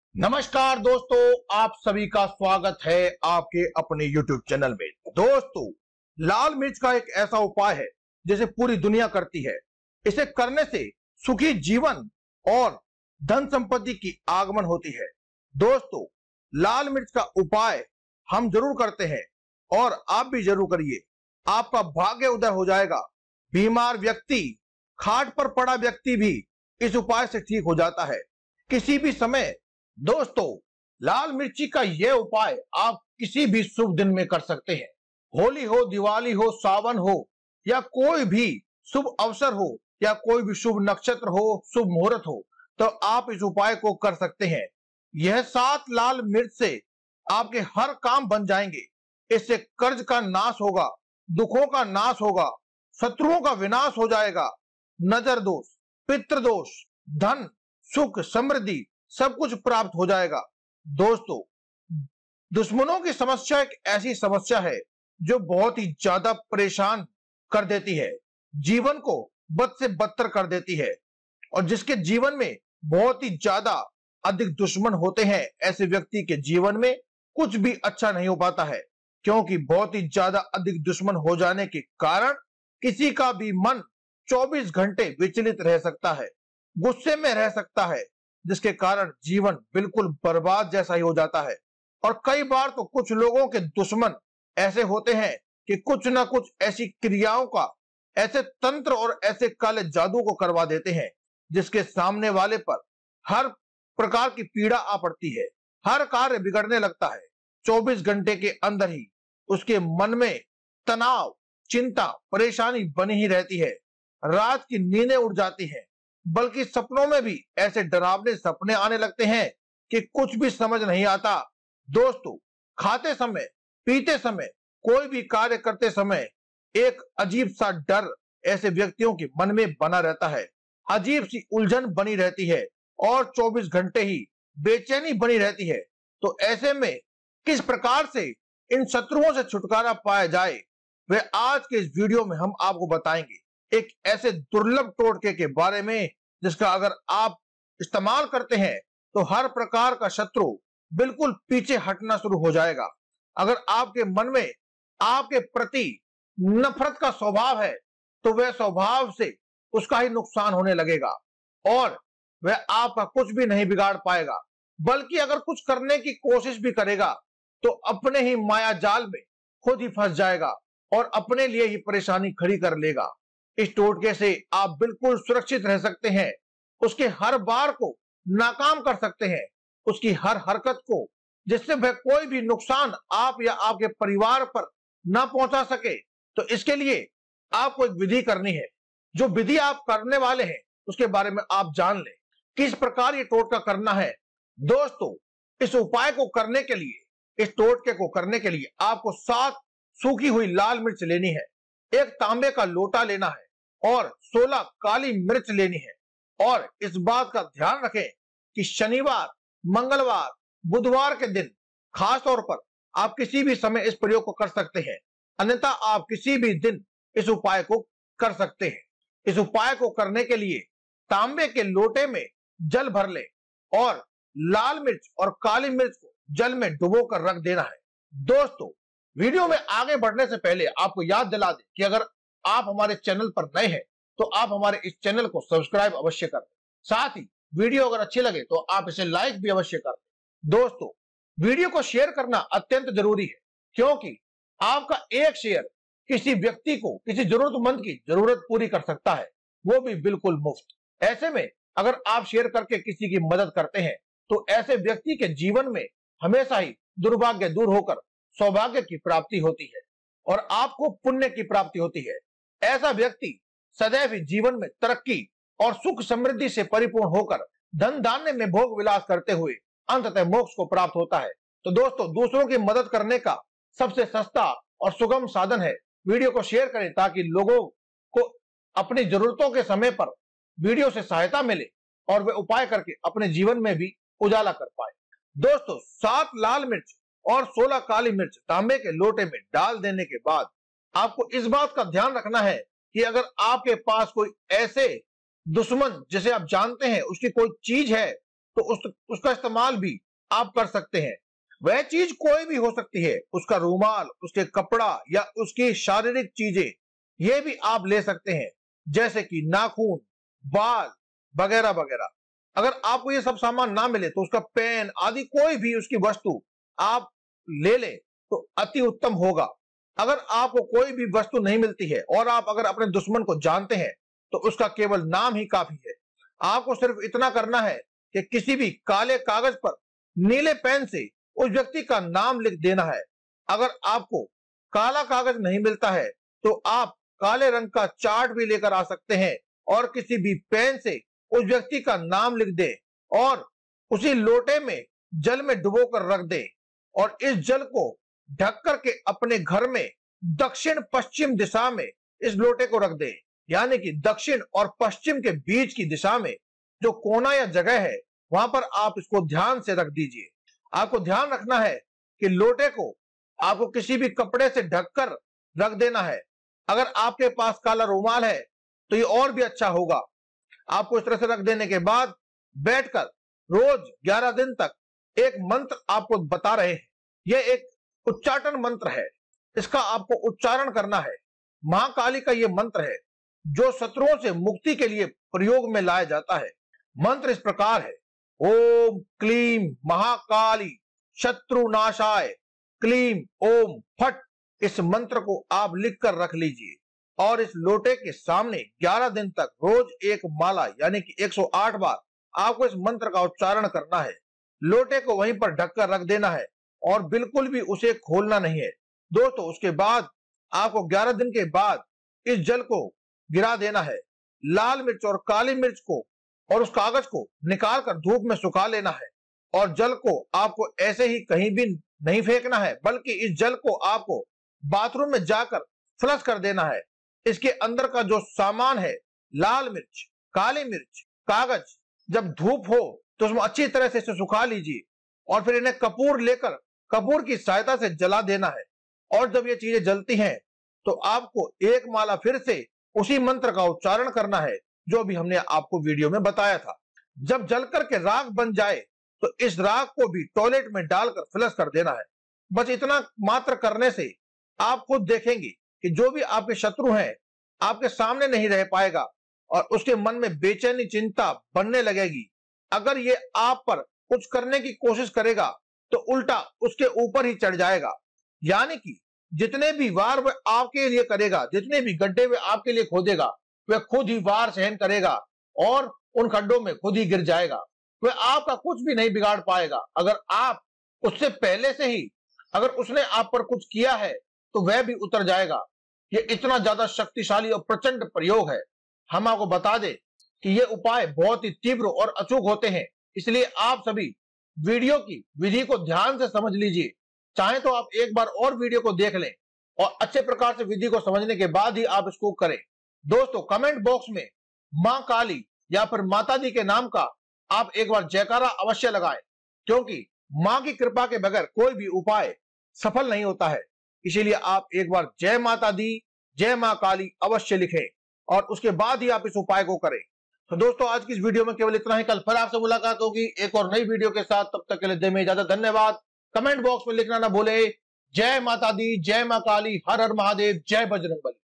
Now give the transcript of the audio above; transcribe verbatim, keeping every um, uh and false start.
नमस्कार दोस्तों, आप सभी का स्वागत है आपके अपने यूट्यूब चैनल में। दोस्तों, लाल मिर्च का एक ऐसा उपाय है जिसे पूरी दुनिया करती है। इसे करने से सुखी जीवन और धन संपत्ति की आगमन होती है। दोस्तों, लाल मिर्च का उपाय हम जरूर करते हैं और आप भी जरूर करिए। आपका भाग्य उदय हो जाएगा। बीमार व्यक्ति, खाट पर पड़ा व्यक्ति भी इस उपाय से ठीक हो जाता है किसी भी समय। दोस्तों, लाल मिर्ची का यह उपाय आप किसी भी शुभ दिन में कर सकते हैं। होली हो, दिवाली हो, सावन हो या कोई भी शुभ अवसर हो या कोई भी शुभ नक्षत्र हो, शुभ मुहूर्त हो, तो आप इस उपाय को कर सकते हैं। यह सात लाल मिर्च से आपके हर काम बन जाएंगे। इससे कर्ज का नाश होगा, दुखों का नाश होगा, शत्रुओं का विनाश हो जाएगा, नजर दोष, पितृ दोष, धन, सुख, समृद्धि सब कुछ प्राप्त हो जाएगा। दोस्तों, दुश्मनों की समस्या एक ऐसी समस्या है जो बहुत ही ज्यादा परेशान कर देती है, जीवन को बद से बदतर कर देती है। और जिसके जीवन में बहुत ही ज्यादा अधिक दुश्मन होते हैं, ऐसे व्यक्ति के जीवन में कुछ भी अच्छा नहीं हो पाता है, क्योंकि बहुत ही ज्यादा अधिक दुश्मन हो जाने के कारण किसी का भी मन चौबीस घंटे विचलित रह सकता है, गुस्से में रह सकता है, जिसके कारण जीवन बिल्कुल बर्बाद जैसा ही हो जाता है। और कई बार तो कुछ लोगों के दुश्मन ऐसे होते हैं कि कुछ ना कुछ ऐसी क्रियाओं का, ऐसे तंत्र और ऐसे काले जादू को करवा देते हैं जिसके सामने वाले पर हर प्रकार की पीड़ा आ पड़ती है, हर कार्य बिगड़ने लगता है। चौबीस घंटे के अंदर ही उसके मन में तनाव, चिंता, परेशानी बनी ही रहती है। रात की नींदें उड़ जाती हैं, बल्कि सपनों में भी ऐसे डरावने सपने आने लगते हैं कि कुछ भी समझ नहीं आता। दोस्तों, खाते समय, पीते समय, कोई भी कार्य करते समय एक अजीब सा डर ऐसे व्यक्तियों के मन में बना रहता है, अजीब सी उलझन बनी रहती है और चौबीस घंटे ही बेचैनी बनी रहती है। तो ऐसे में किस प्रकार से इन शत्रुओं से छुटकारा पाया जाए, वह आज के इस वीडियो में हम आपको बताएंगे। एक ऐसे दुर्लभ टोटके के बारे में जिसका अगर आप इस्तेमाल करते हैं तो हर प्रकार का शत्रु बिल्कुल पीछे हटना शुरू हो जाएगा। अगर आपके मन में आपके प्रति नफरत का स्वभाव है तो वह स्वभाव से उसका ही नुकसान होने लगेगा और वह आपका कुछ भी नहीं बिगाड़ पाएगा, बल्कि अगर कुछ करने की कोशिश भी करेगा तो अपने ही माया जाल में खुद ही फंस जाएगा और अपने लिए ही परेशानी खड़ी कर लेगा। इस टोटके से आप बिल्कुल सुरक्षित रह सकते हैं, उसके हर बार को नाकाम कर सकते हैं, उसकी हर हरकत को, जिससे वह कोई भी नुकसान आप या आपके परिवार पर ना पहुंचा सके। तो इसके लिए आपको एक विधि करनी है। जो विधि आप करने वाले हैं उसके बारे में आप जान लें, किस प्रकार ये टोटका करना है। दोस्तों, इस उपाय को करने के लिए, इस टोटके को करने के लिए आपको सात सूखी हुई लाल मिर्च लेनी है, एक तांबे का लोटा लेना है और सोलह काली मिर्च लेनी है। और इस बात का ध्यान रखें कि शनिवार, मंगलवार, बुधवार के दिन खास तौर पर आप किसी भी समय इस प्रयोग को कर सकते हैं, अन्यथा आप किसी भी दिन इस उपाय को कर सकते हैं। इस उपाय को करने के लिए तांबे के लोटे में जल भर ले और लाल मिर्च और काली मिर्च को जल में डुबो कर रख देना है। दोस्तों, वीडियो में आगे बढ़ने से पहले आपको याद दिला दें कि अगर आप हमारे चैनल पर नए हैं तो आप हमारे इस चैनल को सब्सक्राइब अवश्य कर दें। साथ ही वीडियो अगर अच्छी लगे तो आप इसे लाइक भी अवश्य कर दें। दोस्तों, वीडियो को शेयर करना अत्यंत जरूरी है, क्योंकि आपका एक शेयर किसी व्यक्ति को, किसी जरूरतमंद की जरूरत पूरी कर सकता है, वो भी बिल्कुल मुफ्त। ऐसे में अगर आप शेयर करके किसी की मदद करते हैं तो ऐसे व्यक्ति के जीवन में हमेशा ही दुर्भाग्य दूर होकर सौभाग्य की प्राप्ति होती है और आपको पुण्य की प्राप्ति होती है। ऐसा व्यक्ति सदैव ही जीवन में तरक्की और सुख समृद्धि से परिपूर्ण होकर धन धान्य में भोग विलास करते हुए अंततः मोक्ष को प्राप्त होता है। तो दोस्तों, दूसरों की मदद करने का सबसे सस्ता और सुगम साधन है वीडियो को शेयर करें, ताकि लोगों को अपनी जरूरतों के समय पर वीडियो से सहायता मिले और वे उपाय करके अपने जीवन में भी उजाला कर पाए। दोस्तों, सात लाल मिर्च और सोलह काली मिर्च तांबे के लोटे में डाल देने के बाद आपको इस बात का ध्यान रखना है कि अगर आपके पास कोई ऐसे दुश्मन जिसे आप जानते हैं, उसकी कोई चीज है, तो उस उसका इस्तेमाल भी आप कर सकते हैं। वह चीज कोई भी हो सकती है, उसका रूमाल, उसके कपड़ा या उसकी शारीरिक चीजें, ये भी आप ले सकते हैं, जैसे कि नाखून, बाल वगैरह वगैरह। अगर आपको ये सब सामान ना मिले तो उसका पेन आदि कोई भी उसकी वस्तु आप ले लें तो अति उत्तम होगा। अगर आपको कोई भी वस्तु नहीं मिलती है और आप अगर अपने दुश्मन को जानते हैं तो उसका केवल नाम ही काफी है। आपको सिर्फ इतना करना है कि किसी भी काले कागज पर नीले पेन से उस व्यक्ति का नाम लिख देना है। अगर आपको काला कागज नहीं मिलता है तो आप काले रंग का चार्ट भी लेकर आ सकते हैं और किसी भी पेन से उस व्यक्ति का नाम लिख दें और उसी लोटे में जल में डुबो कर रख दें और इस जल को ढक करके अपने घर में दक्षिण पश्चिम दिशा में इस लोटे को रख दें। यानी कि दक्षिण और पश्चिम के बीच की दिशा में जो कोना या जगह है वहां पर आप इसको ध्यान से रख दीजिए। आपको ध्यान रखना है कि लोटे को आपको किसी भी कपड़े से ढककर रख देना है। अगर आपके पास काला रुमाल है तो ये और भी अच्छा होगा। आपको इस तरह से रख देने के बाद बैठकर रोज ग्यारह दिन तक एक मंत्र आपको बता रहे हैं। यह एक उच्चाटन मंत्र है, इसका आपको उच्चारण करना है। मां काली का यह मंत्र है जो शत्रुओं से मुक्ति के लिए प्रयोग में लाया जाता है। मंत्र इस प्रकार है, ओम क्लीम महाकाली शत्रुनाशाय क्लीम ओम फट। इस मंत्र को आप लिखकर रख लीजिए और इस लोटे के सामने ग्यारह दिन तक रोज एक माला यानी कि एक सौ आठ बार आपको इस मंत्र का उच्चारण करना है। लोटे को वहीं पर ढककर रख देना है और बिल्कुल भी उसे खोलना नहीं है। दोस्तों उसके बाद आपको ग्यारह दिन के बाद इस जल को गिरा देना है। लाल मिर्च और काली मिर्च को और उस कागज को निकाल कर धूप में सुखा लेना है और जल को आपको ऐसे ही कहीं भी नहीं फेंकना है, बल्कि इस जल को आपको बाथरूम में जाकर फ्लश कर देना है। इसके अंदर का जो सामान है, लाल मिर्च, काली मिर्च, कागज, जब धूप हो तो उसमें अच्छी तरह से इसे सुखा लीजिए और फिर इन्हें कपूर लेकर कपूर की सहायता से जला देना है। और जब ये चीजें जलती हैं तो आपको एक माला फिर से उसी मंत्र का उच्चारण करना है जो भी हमने आपको वीडियो में बताया था। जब जल करके राख बन जाए तो इस राख को भी टॉयलेट में डालकर फ्लश कर देना है। बस इतना मात्र करने से आप खुद देखेंगे कि जो भी आपके शत्रु हैं आपके सामने नहीं रह पाएगा और उसके मन में बेचैनी चिंता बनने लगेगी। अगर ये आप पर कुछ करने की कोशिश करेगा तो उल्टा उसके ऊपर ही चढ़ जाएगा। यानी कि जितने भी वार वह आपके लिए करेगा, जितने भी गड्ढे वह आपके लिए खोदेगा, वह खुद ही वार सहन करेगा और उन खड्डों में खुद ही गिर जाएगा। वह आपका कुछ भी नहीं बिगाड़ पाएगा। अगर आप उससे पहले से ही अगर उसने आप पर कुछ किया है तो वह भी उतर जाएगा। ये इतना ज्यादा शक्तिशाली और प्रचंड प्रयोग है। हम आपको बता दें कि ये उपाय बहुत ही तीव्र और अचूक होते हैं, इसलिए आप सभी वीडियो की विधि को ध्यान से समझ लीजिए। चाहे तो आप एक बार और वीडियो को देख लें और अच्छे प्रकार से विधि को समझने के बाद ही आप इसको करें। दोस्तों कमेंट बॉक्स में मां काली या फिर माता दी के नाम का आप एक बार जयकारा अवश्य लगाएं, क्योंकि मां की कृपा के बगैर कोई भी उपाय सफल नहीं होता है। इसीलिए आप एक बार जय माता दी, जय मां काली अवश्य लिखें और उसके बाद ही आप इस उपाय को करें। तो दोस्तों आज की इस वीडियो में केवल इतना ही। कल फिर आपसे मुलाकात होगी एक और नई वीडियो के साथ। तब तक के लिए दे में इजाजत। धन्यवाद। कमेंट बॉक्स में लिखना ना भूले, जय माता दी, जय मां काली, हर हर महादेव, जय बजरंगबली।